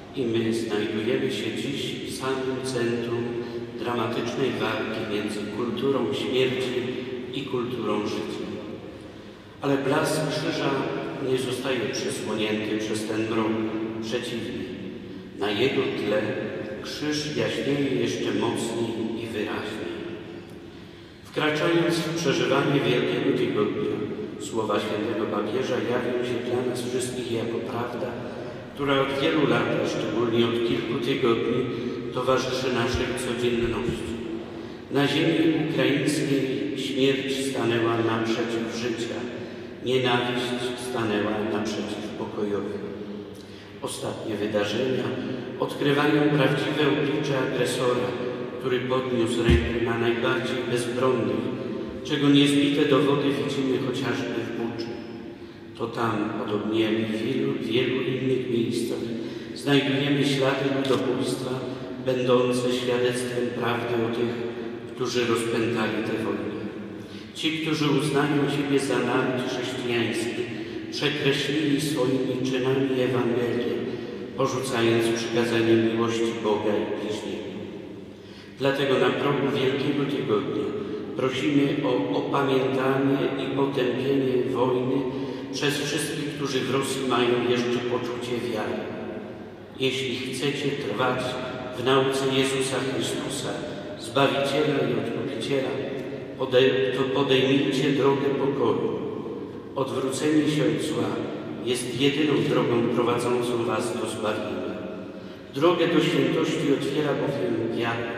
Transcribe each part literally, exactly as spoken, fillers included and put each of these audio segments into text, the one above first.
i my znajdujemy się dziś w samym centrum dramatycznej walki między kulturą śmierci i kulturą życia. Ale blask krzyża nie zostaje przysłonięty przez ten mrok. Przeciwnie, na jego tle krzyż jaśnieje jeszcze mocniej i wyraźniej. Wkraczając w przeżywanie Wielkiego Tygodnia, słowa świętego papieża jawią się dla nas wszystkich jako prawda, która od wielu lat, a szczególnie od kilku tygodni, towarzyszy naszej codzienności. Na ziemi ukraińskiej śmierć stanęła naprzeciw życia, nienawiść stanęła naprzeciw pokojowi. Ostatnie wydarzenia odkrywają prawdziwe oblicze agresora, który podniósł rękę na najbardziej bezbronnych, czego niezbite dowody widzimy chociażby w Buczy. To tam, podobnie jak w wielu, wielu innych miejscach, znajdujemy ślady ludobójstwa, będące świadectwem prawdy o tych, którzy rozpętali tę wojnę. Ci, którzy uznają siebie za naród chrześcijański, przekreślili swoimi czynami Ewangelię, porzucając przykazanie miłości Boga i bliźniego. Dlatego na progu Wielkiego Tygodnia prosimy o opamiętanie i potępienie wojny przez wszystkich, którzy w Rosji mają jeszcze poczucie wiary. Jeśli chcecie trwać w nauce Jezusa Chrystusa, Zbawiciela i Odkupiciela, to podejmijcie drogę pokoju. Odwrócenie się od zła jest jedyną drogą prowadzącą was do zbawienia. Drogę do świętości otwiera bowiem wiara,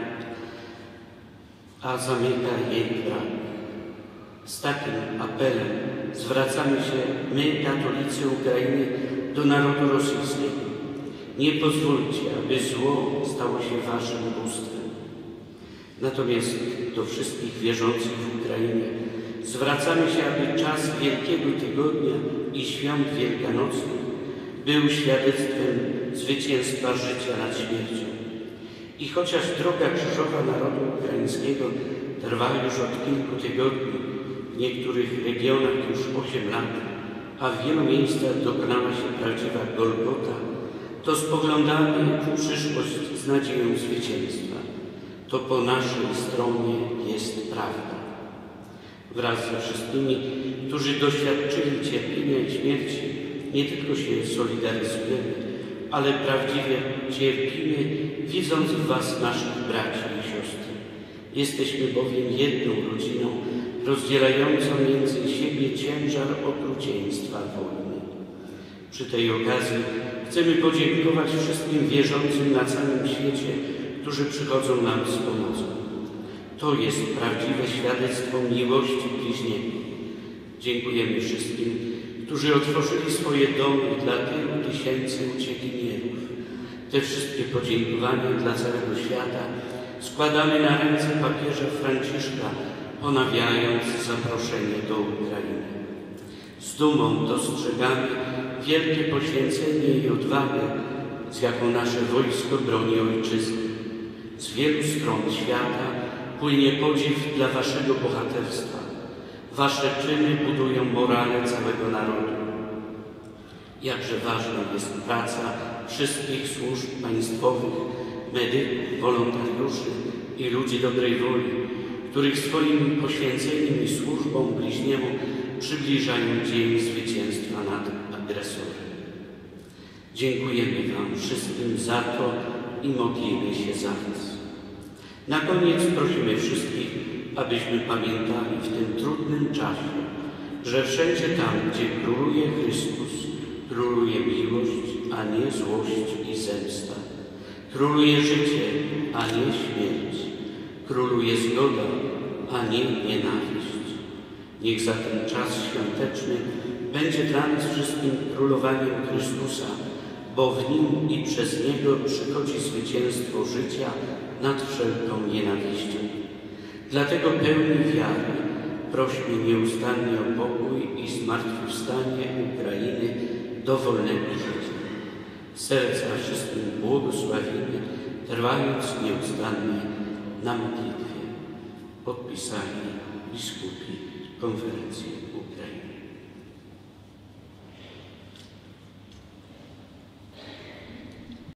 a zamyka jej brak. Z takim apelem zwracamy się my, katolicy Ukrainy, do narodu rosyjskiego. Nie pozwólcie, aby zło stało się waszym bóstwem. Natomiast do wszystkich wierzących w Ukrainie zwracamy się, aby czas Wielkiego Tygodnia i świąt wielkanocnych był świadectwem zwycięstwa życia nad śmiercią. I chociaż droga krzyżowa narodu ukraińskiego trwa już od kilku tygodni, w niektórych regionach już osiem lat, a w wielu miejscach dokonała się prawdziwa Golgota, to spoglądamy w przyszłość z nadzieją zwycięstwa. To po naszej stronie jest prawda. Wraz ze wszystkimi, którzy doświadczyli cierpienia i śmierci, nie tylko się solidaryzujemy, ale prawdziwie cierpimy, widząc w was naszych braci i siostry. Jesteśmy bowiem jedną rodziną, rozdzielającą między siebie ciężar okrucieństwa wojny. Przy tej okazji chcemy podziękować wszystkim wierzącym na całym świecie, którzy przychodzą nam z pomocą. To jest prawdziwe świadectwo miłości bliźniego. Dziękujemy wszystkim, którzy otworzyli swoje domy dla tylu tysięcy uciekinierów. Te wszystkie podziękowania dla całego świata składamy na ręce papieża Franciszka, ponawiając zaproszenie do Ukrainy. Z dumą dostrzegamy wielkie poświęcenie i odwagę, z jaką nasze wojsko broni ojczyzny. Z wielu stron świata płynie podziw dla waszego bohaterstwa. Wasze czyny budują morale całego narodu. Jakże ważna jest praca wszystkich służb państwowych, medyków, wolontariuszy i ludzi dobrej woli, których swoim poświęceniem i służbą bliźniemu przybliżają dzień zwycięstwa nad agresorem. Dziękujemy wam wszystkim za to i modlimy się za was. Na koniec prosimy wszystkich, abyśmy pamiętali w tym trudnym czasie, że wszędzie tam, gdzie króluje Chrystus, króluje miłość, a nie złość i zemsta. Króluje życie, a nie śmierć. Króluje zgoda, a nie nienawiść. Niech za ten czas świąteczny będzie dla nas wszystkim królowaniem Chrystusa, bo w Nim i przez Niego przychodzi zwycięstwo życia nad wszelką nienawiścią. Dlatego pełni wiary prośmy nieustannie o pokój i zmartwychwstanie Ukrainy do wolnego życia. Serca wszystkim błogosławimy, trwając nieustannie na modlitwie. Podpisali biskupi Konferencji